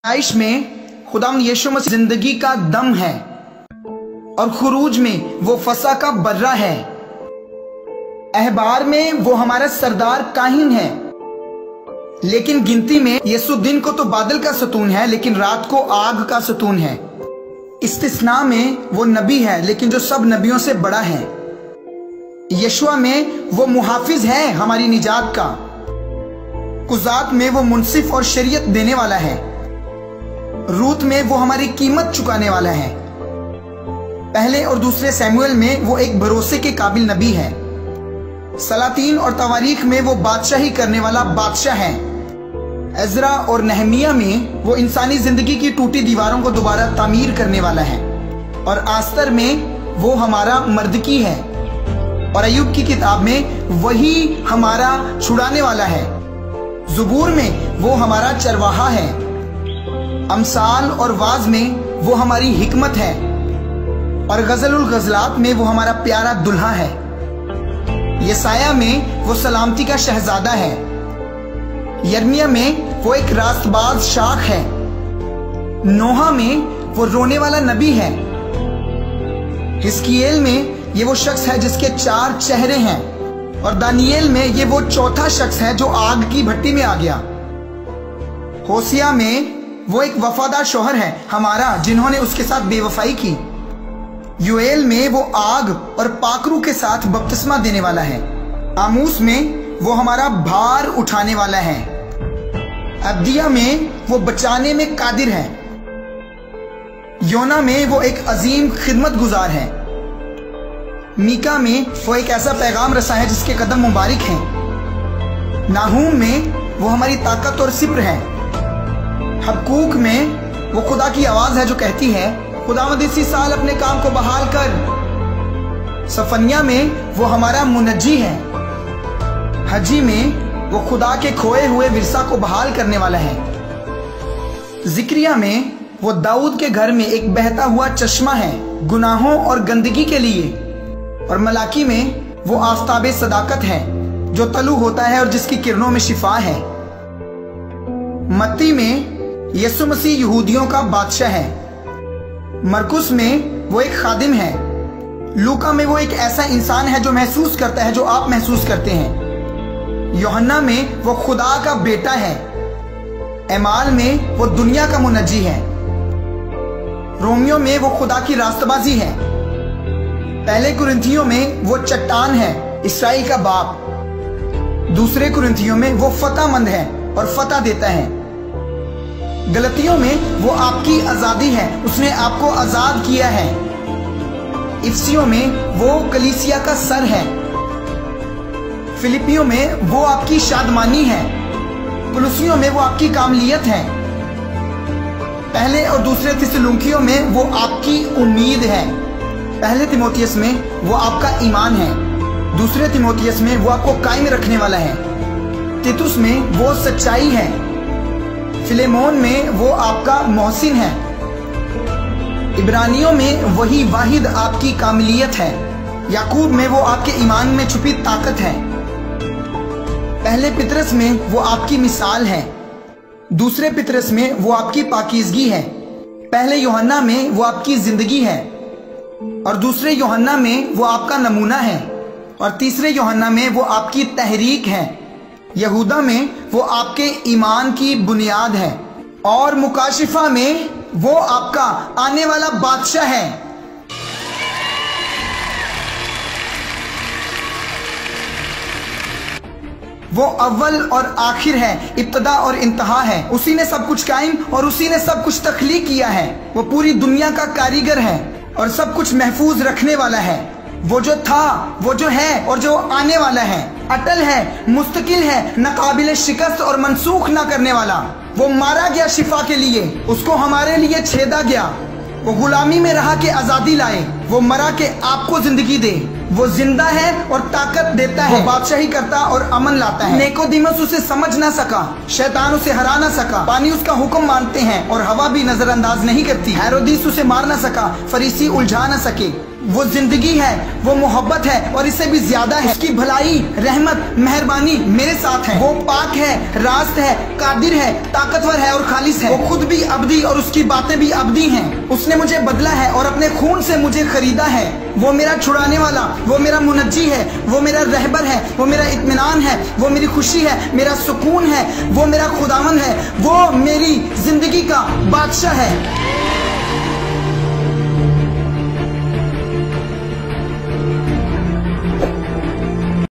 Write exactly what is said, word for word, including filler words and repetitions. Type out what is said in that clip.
आइश में खुदाम यीशु मसीह जिंदगी का दम है और खुरूज में वो फसा का बर्रा है। अहबार में वो हमारा सरदार काहिन है, लेकिन गिनती में यीशु दिन को तो बादल का सतून है लेकिन रात को आग का सतून है। इस्तिस्ना में वो नबी है लेकिन जो सब नबियों से बड़ा है। यशुआ में वो मुहाफिज है हमारी निजात का। कुजात में वो मुनसिफ और शरीयत देने वाला है। रूत में वो हमारी कीमत चुकाने वाला है। पहले और दूसरे सैमुएल में वो एक भरोसे के काबिल नबी है। सलातीन और तवारीख में वो बादशाही करने वाला बादशाह है। एजरा और नहमिया में वो इंसानी जिंदगी की टूटी दीवारों को दोबारा तामीर करने वाला है। और आस्तर में वो हमारा मर्दकी है। और अय्यूब की किताब में वही हमारा छुड़ाने वाला है। ज़ुबूर में वो हमारा चरवाहा है। अमसाल और वाज में वो हमारी हिकमत है। और गज़लुल गज़लात में वो हमारा प्यारा दुल्हा है। यसाया में वो सलामती का शहजादा है। यर्मिया में वो एक रास्तबाज शाख है। नोहा में वो रोने वाला नबी है। हिस्कियेल में ये वो शख्स है जिसके चार चेहरे हैं। और दानियेल में ये वो चौथा शख्स है जो आग की भट्टी में आ गया। होसिया में वो एक वफादार शौहर है हमारा जिन्होंने उसके साथ बेवफाई की। यूएल में वो आग और पाकरू के साथ बपतिस्मा देने वाला है। आमूस में वो हमारा भार उठाने वाला है। अब्दिया में वो बचाने में कादिर है। योना में वो एक अजीम खिदमत गुजार है। मीका में वो एक ऐसा पैगाम रसा है जिसके कदम मुबारक हैं। नाहूम में वो हमारी ताकत और सिप्र है। हबकूक में वो खुदा की आवाज है जो कहती है खुदावंद इसी साल अपने काम को बहाल कर। सफनिया में वो हमारा मुनज्जी है। हजी में वो खुदा के खोए हुए विरसा को बहाल करने वाला है। जिक्रिया में वो दाऊद के घर में एक बहता हुआ चश्मा है गुनाहों और गंदगी के लिए। और मलाकी में वो आफताबे सदाकत है जो तलू होता है और जिसकी किरणों में शिफा है। मत्ती में यीशु मसीह यहूदियों का बादशाह है। मरकुस में वो एक खादिम है। लूका में वो एक ऐसा इंसान है जो महसूस करता है जो आप महसूस करते हैं। यूहन्ना में वो खुदा का बेटा है। एमाल में वो दुनिया का मुनज्जी है। रोमियो में वो खुदा की रास्तबाजी है। पहले कुरिन्थियों में वो चट्टान है, इस्राइल का बाप। दूसरे कुरिन्थियों में वो फतहमंद है और फतह देता है। गलतियों में वो आपकी आजादी है, उसने आपको आजाद किया है। इफ्सियों में वो कलीसिया का सर है। फिलिपियों में वो आपकी शादमानी है। कुलुसियों में वो आपकी कामलियत है। पहले और दूसरे थिस्सलुनीकियों में वो आपकी उम्मीद है। पहले तिमोथियस में वो आपका ईमान है। दूसरे तिमोथियस में वो आपको कायम रखने वाला है। तीतुस में वो सच्चाई है। फिलेमोन में वो आपका मोहसिन है। इब्रानियों में वही वाहिद आपकी कामिलियत है। याकूब में वो आपके ईमान में छुपी ताकत है। पहले पितरस में वो आपकी मिसाल है। दूसरे पितरस में वो आपकी पाकीज़गी है। पहले यूहन्ना में वो आपकी जिंदगी है और दूसरे यूहन्ना में वो आपका नमूना है और तीसरे यूहन्ना में वो आपकी तहरीक है। यहूदा में वो आपके ईमान की बुनियाद है और मुकाशिफा में वो आपका आने वाला बादशाह है। वो अव्वल और आखिर है, इब्तदा और इंतहा है। उसी ने सब कुछ कायम और उसी ने सब कुछ तख्लीक किया है। वो पूरी दुनिया का कारीगर है और सब कुछ महफूज रखने वाला है। वो जो था, वो जो है और जो आने वाला है, अटल है, मुस्तकिल है, नाकाबिल शिकस्त और मनसूख ना करने वाला। वो मारा गया शिफा के लिए, उसको हमारे लिए छेदा गया। वो गुलामी में रहा के आजादी लाए। वो मरा के आपको जिंदगी दे। वो जिंदा है और ताकत देता है। वो बादशाही करता और अमन लाता है। निकोदिमस उसे समझ ना सका, शैतान उसे हरा ना सका। पानी उसका हुक्म मानते हैं और हवा भी नजरअंदाज नहीं करती। हेरोदिस उसे मार ना सका, फरीसी उलझा ना सके। वो जिंदगी है, वो मोहब्बत है और इससे भी ज्यादा है। उसकी भलाई, रहमत, मेहरबानी मेरे साथ है। वो पाक है, रास्त है, कादिर है, ताकतवर है और खालिस है। वो खुद भी अब्दी और उसकी बातें भी अब्दी हैं। उसने मुझे बदला है और अपने खून से मुझे खरीदा है। वो मेरा छुड़ाने वाला, वो मेरा मुनज्जी है, वो मेरा रहबर है, वो मेरा इत्मीनान है, वो मेरी खुशी है, मेरा सुकून है, वो मेरा खुदावन है, वो मेरी जिंदगी का बादशाह है।